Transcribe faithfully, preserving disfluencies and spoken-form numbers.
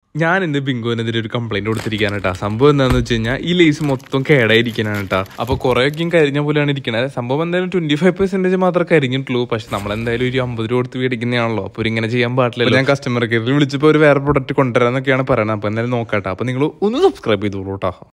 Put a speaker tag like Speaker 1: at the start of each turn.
Speaker 1: ഞാൻ ഇന്ന് ബിങ്കോനെതിരെ ഒരു കംപ്ലൈന്റ് കൊടുത്തിരിക്കുകയാണ് കേട്ടോ. സംഭവം എന്താണെന്ന് വെച്ച് കഴിഞ്ഞാൽ ഈ ലേസ് മൊത്തം കേടായിരിക്കാനാണ് കേട്ടോ. അപ്പോൾ കുറേയൊക്കെയും കരിഞ്ഞ പോലെയാണ് ഇരിക്കുന്നത്. സംഭവം എന്തായാലും ട്വന്റി ഫൈവ് പെർസെന്റേജ് മാത്രമേ കരിഞ്ഞിട്ടുള്ളൂ. പക്ഷെ നമ്മളെന്തായാലും ഒരു അമ്പത് രൂപ കൊടുത്ത് മേടിക്കുന്നതാണല്ലോ. അപ്പോൾ ഇങ്ങനെ ചെയ്യാൻ പാടില്ല. ഞാൻ കസ്റ്റമർ കെയറിൽ വിളിച്ചപ്പോൾ ഒരു വേറെ പ്രൊഡക്റ്റ് കൊണ്ടുവരാന്നൊക്കെയാണ് പറയുന്നത്. അപ്പോൾ എന്തായാലും നോക്കാട്ടോ. അപ്പോൾ നിങ്ങൾ ഒന്ന് സബ്സ്ക്രൈബ് ചെയ്തോളൂ കേട്ടോ.